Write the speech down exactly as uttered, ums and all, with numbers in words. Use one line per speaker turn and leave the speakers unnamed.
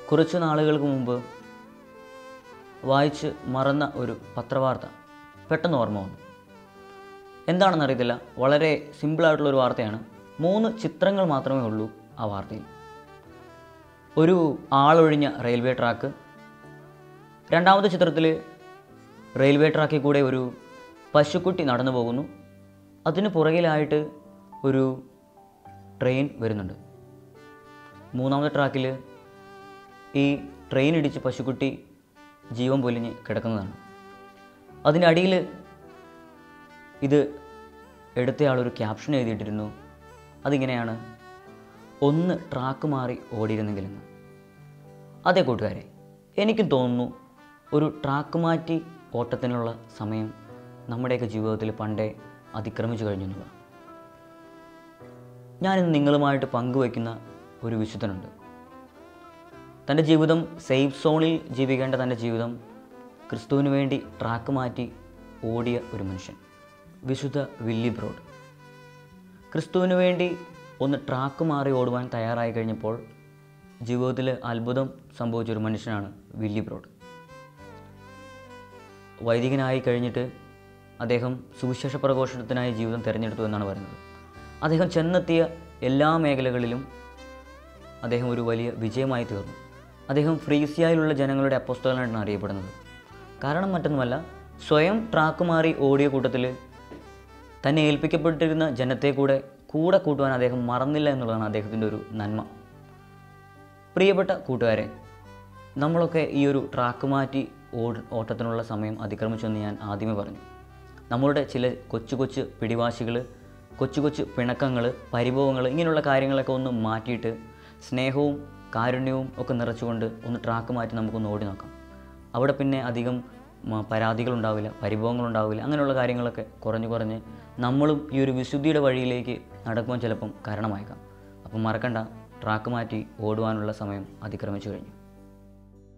കുറച്ച് നാളുകൾക്ക് മുമ്പ് വായിച്ച് മറന്ന ഒരു പത്രവാർത്ത പെട്ടെന്ന് ഓർമ്മ വന്നു. എന്താണെന്നറിയത്തില്ല, വളരെ സിമ്പിളായിട്ടുള്ളൊരു വാർത്തയാണ്. മൂന്ന് ചിത്രങ്ങൾ മാത്രമേ ഉള്ളൂ ആ വാർത്തയിൽ. ഒരു ആളൊഴിഞ്ഞ റെയിൽവേ ട്രാക്ക്, രണ്ടാമത്തെ ചിത്രത്തിൽ റെയിൽവേ ട്രാക്കിൽ കൂടെ ഒരു പശുക്കുട്ടി നടന്നു പോകുന്നു, അതിന് പുറകിലായിട്ട് ഒരു ട്രെയിൻ വരുന്നുണ്ട്. മൂന്നാമത്തെ ട്രാക്കിൽ ഈ ട്രെയിൻ ഇടിച്ച് പശുക്കുട്ടി ജീവൻ പൊലിഞ്ഞ് കിടക്കുന്നതാണ്. അതിൻ്റെ അടിയിൽ ഇത് എടുത്തയാളൊരു ക്യാപ്ഷൻ എഴുതിയിട്ടിരുന്നു. അതിങ്ങനെയാണ്: ഒന്ന് ട്രാക്ക് മാറി ഓടിയിരുന്നെങ്കിലെന്ന്. അതേ കൂട്ടുകാരെ, എനിക്കും തോന്നുന്നു ഒരു ട്രാക്ക് മാറ്റി ഓട്ടത്തിനുള്ള സമയം നമ്മുടെയൊക്കെ ജീവിതത്തിൽ പണ്ടേ അതിക്രമിച്ചു കഴിഞ്ഞു എന്നുള്ളത്. ഞാനിന്ന് നിങ്ങളുമായിട്ട് പങ്കുവയ്ക്കുന്ന ഒരു വിശുദ്ധനുണ്ട്. തൻ്റെ ജീവിതം സേഫ് സോണിൽ ജീവിക്കേണ്ട തൻ്റെ ജീവിതം ക്രിസ്തുവിന് വേണ്ടി ട്രാക്ക് മാറ്റി ഓടിയ ഒരു മനുഷ്യൻ, വിശുദ്ധ വില്ലി ബ്രോഡ്. ക്രിസ്തുവിന് വേണ്ടി ഒന്ന് ട്രാക്ക് മാറി ഓടുവാൻ തയ്യാറായി കഴിഞ്ഞപ്പോൾ ജീവിതത്തിൽ അത്ഭുതം സംഭവിച്ചൊരു മനുഷ്യനാണ് വില്ലി ബ്രോഡ്. വൈദികനായി കഴിഞ്ഞിട്ട് അദ്ദേഹം സുവിശേഷ പ്രഘോഷണത്തിനായി ജീവിതം തിരഞ്ഞെടുത്തു എന്നാണ് പറയുന്നത്. അദ്ദേഹം ചെന്നെത്തിയ എല്ലാ മേഖലകളിലും അദ്ദേഹം ഒരു വലിയ വിജയമായി തീർന്നു. അദ്ദേഹം ഫ്രീസിയയിലുള്ള ജനങ്ങളുടെ അപ്പോസ്തലനായിട്ടാണ് അറിയപ്പെടുന്നത്. കാരണം മറ്റൊന്നുമല്ല, സ്വയം ട്രാക്ക് മാറി ഓടിയ കൂട്ടത്തിൽ തന്നെ ഏൽപ്പിക്കപ്പെട്ടിരുന്ന ജനത്തെ കൂടെ കൂടെ കൂട്ടുവാൻ അദ്ദേഹം മറന്നില്ല എന്നുള്ളതാണ് അദ്ദേഹത്തിൻ്റെ ഒരു നന്മ. പ്രിയപ്പെട്ട കൂട്ടുകാരെ, നമ്മളൊക്കെ ഈ ഒരു ട്രാക്ക് മാറ്റി ഓ ഓട്ടത്തിനുള്ള സമയം അതിക്രമിച്ചെന്ന് ഞാൻ ആദ്യമേ പറഞ്ഞു. നമ്മളുടെ ചില കൊച്ചു കൊച്ചു പിടിവാശികൾ, കൊച്ചു കൊച്ചു പിണക്കങ്ങൾ, പരിഭവങ്ങൾ, ഇങ്ങനെയുള്ള കാര്യങ്ങളൊക്കെ ഒന്ന് മാറ്റിയിട്ട് സ്നേഹവും കാരുണ്യവും ഒക്കെ നിറച്ചുകൊണ്ട് ഒന്ന് ട്രാക്ക് മാറ്റി നമുക്കൊന്ന് ഓടി നോക്കാം. അവിടെ പിന്നെ അധികം പരാതികളുണ്ടാവില്ല, പരിഭവങ്ങളുണ്ടാവില്ല. അങ്ങനെയുള്ള കാര്യങ്ങളൊക്കെ കുറഞ്ഞ് കുറഞ്ഞ് നമ്മളും ഈ ഒരു വിശുദ്ധിയുടെ വഴിയിലേക്ക് നടക്കുവാൻ ചിലപ്പം കാരണമായേക്കാം. അപ്പം മറക്കണ്ട, ട്രാക്ക് മാറ്റി ഓടുവാനുള്ള സമയം അതിക്രമിച്ചു കഴിഞ്ഞു.